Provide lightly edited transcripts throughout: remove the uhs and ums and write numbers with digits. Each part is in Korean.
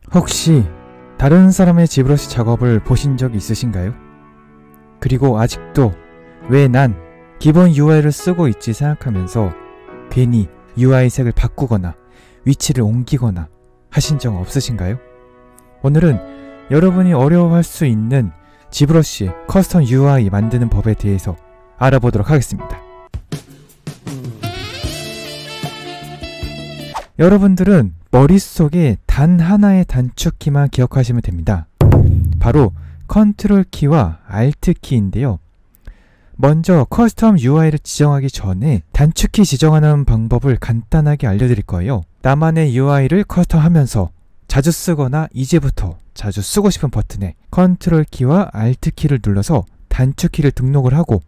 혹시 다른 사람의 지브러시 작업을 보신 적 있으신가요? 그리고 아직도 왜 난 기본 UI를 쓰고 있지 생각하면서 괜히 UI 색을 바꾸거나 위치를 옮기거나 하신 적 없으신가요? 오늘은 여러분이 어려워할 수 있는 지브러시의 커스텀 UI 만드는 법에 대해서 알아보도록 하겠습니다. 여러분들은 머릿속에 단 하나의 단축키만 기억하시면 됩니다. 바로 컨트롤 키와 알트 키인데요. 먼저 커스텀 UI를 지정하기 전에 단축키 지정하는 방법을 간단하게 알려드릴 거예요. 나만의 UI를 커스텀하면서 자주 쓰거나 이제부터 자주 쓰고 싶은 버튼에 컨트롤 키와 알트 키를 눌러서 단축키를 등록을 하고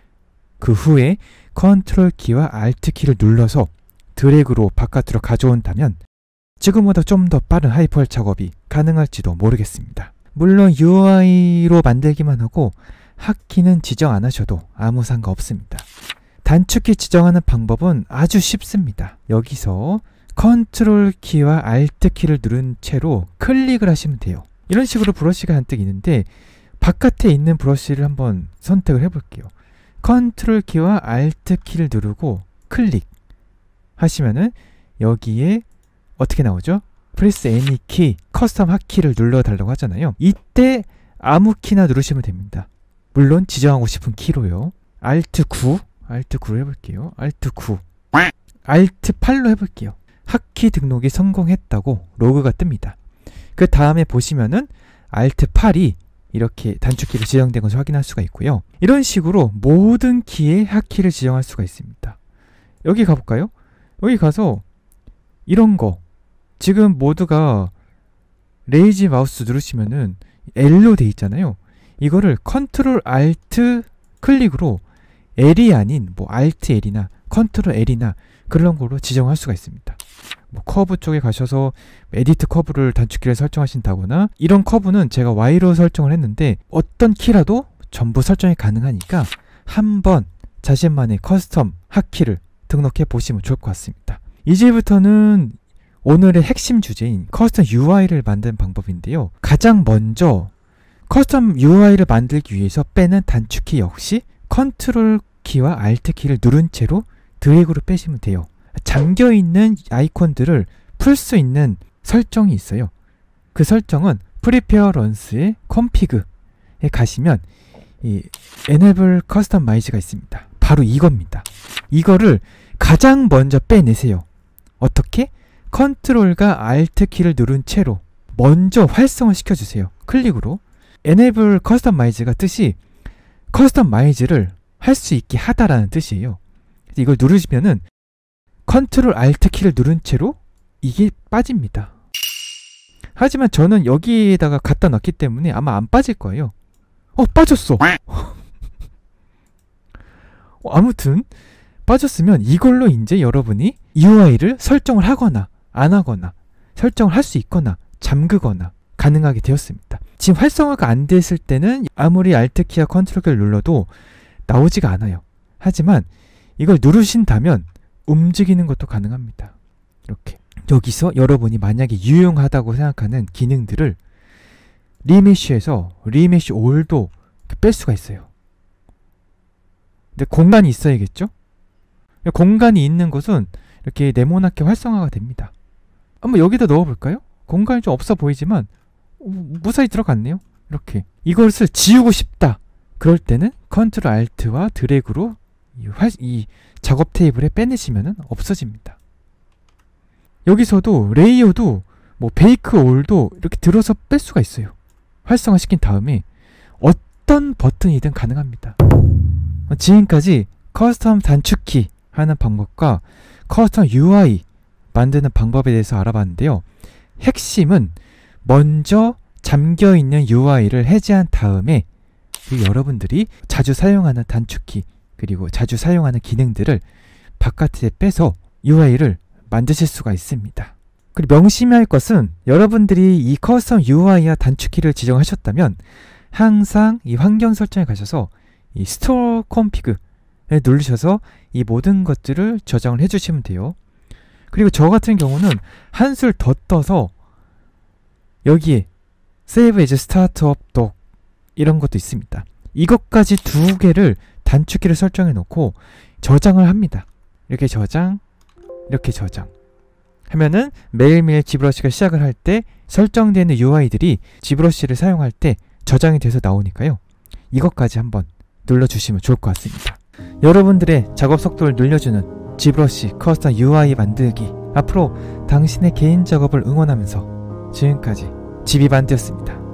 그 후에 컨트롤 키와 알트 키를 눌러서 드래그로 바깥으로 가져온다면 지금보다 좀 더 빠른 하이퍼 작업이 가능할지도 모르겠습니다. 물론 UI로 만들기만 하고 핫키는 지정 안 하셔도 아무 상관없습니다. 단축키 지정하는 방법은 아주 쉽습니다. 여기서 컨트롤 키와 알트 키를 누른 채로 클릭을 하시면 돼요. 이런 식으로 브러쉬가 잔뜩 있는데 바깥에 있는 브러쉬를 한번 선택을 해볼게요. 컨트롤 키와 알트 키를 누르고 클릭 하시면은 여기에 어떻게 나오죠? 프레스 애니 키, 커스텀 핫키를 눌러달라고 하잖아요. 이때 아무 키나 누르시면 됩니다. 물론 지정하고 싶은 키로요. Alt 9로 해볼게요. Alt 9, Alt 8로 해볼게요. 핫키 등록이 성공했다고 로그가 뜹니다. 그 다음에 보시면은 Alt 8이 이렇게 단축키로 지정된 것을 확인할 수가 있고요. 이런 식으로 모든 키에 핫키를 지정할 수가 있습니다. 여기 가볼까요? 여기 가서 이런 거 지금 모두가 레이지 마우스 누르시면은 L로 돼 있잖아요. 이거를 컨트롤 알트 클릭으로 L이 아닌 뭐 알트 L이나 컨트롤 L이나 그런 걸로 지정할 수가 있습니다. 뭐 커브 쪽에 가셔서 에디트 커브를 단축키를 설정하신다거나, 이런 커브는 제가 Y로 설정을 했는데 어떤 키라도 전부 설정이 가능하니까 한번 자신만의 커스텀 핫키를 등록해 보시면 좋을 것 같습니다. 이제부터는 오늘의 핵심 주제인 커스텀 UI를 만드는 방법인데요. 가장 먼저 커스텀 UI를 만들기 위해서 빼는 단축키 역시 컨트롤 키와 알트 키를 누른 채로 드래그로 빼시면 돼요. 잠겨있는 아이콘들을 풀 수 있는 설정이 있어요. 그 설정은 프리페어런스의 컴피그에 가시면 이 Enable Customize가 있습니다. 바로 이겁니다. 이거를 가장 먼저 빼내세요. 어떻게? 컨트롤과 알트 키를 누른 채로 먼저 활성화 시켜주세요. 클릭으로. Enable Customize가 뜻이 커스터마이즈를 할 수 있게 하다라는 뜻이에요. 이걸 누르시면은 컨트롤 알트 키를 누른 채로 이게 빠집니다. 하지만 저는 여기에다가 갖다 놨기 때문에 아마 안 빠질 거예요. 빠졌어. 아무튼 빠졌으면 이걸로 이제 여러분이 UI를 설정을 하거나 안 하거나 설정을 할 수 있거나 잠그거나 가능하게 되었습니다. 지금 활성화가 안 됐을 때는 아무리 Alt키와 컨트롤키를 눌러도 나오지가 않아요. 하지만 이걸 누르신다면 움직이는 것도 가능합니다. 이렇게 여기서 여러분이 만약에 유용하다고 생각하는 기능들을 리메쉬에서 리메쉬 올도 뺄 수가 있어요. 근데 공간이 있어야겠죠? 공간이 있는 곳은 이렇게 네모나게 활성화가 됩니다. 한번 여기다 넣어볼까요? 공간이 좀 없어 보이지만 무사히 들어갔네요. 이렇게 이것을 지우고 싶다. 그럴 때는 컨트롤 알트와 드래그로 이 작업 테이블에 빼내시면 없어집니다. 여기서도 레이어도 뭐 베이크 올도 이렇게 들어서 뺄 수가 있어요. 활성화 시킨 다음에 어떤 버튼이든 가능합니다. 지금까지 커스텀 단축키 하는 방법과 커스텀 UI 만드는 방법에 대해서 알아봤는데요. 핵심은 먼저 잠겨있는 UI를 해제한 다음에 여러분들이 자주 사용하는 단축키 그리고 자주 사용하는 기능들을 바깥에 빼서 UI를 만드실 수가 있습니다. 그리고 명심해야 할 것은 여러분들이 이 커스텀 UI와 단축키를 지정하셨다면 항상 이 환경 설정에 가셔서 이 스토어 컴피그를 누르셔서 이 모든 것들을 저장을 해주시면 돼요. 그리고 저 같은 경우는 한술 더 떠서 여기에 Save as Startup Doc 이런 것도 있습니다. 이것까지 두 개를 단축키를 설정해 놓고 저장을 합니다. 이렇게 저장, 이렇게 저장 하면은 매일매일 지브러시가 시작을 할 때 설정되는 UI들이 지브러시를 사용할 때 저장이 돼서 나오니까요. 이것까지 한번 눌러주시면 좋을 것 같습니다. 여러분들의 작업 속도를 늘려주는 지브러시 커스텀 UI 만들기, 앞으로 당신의 개인 작업을 응원하면서 지금까지 지비반드였습니다.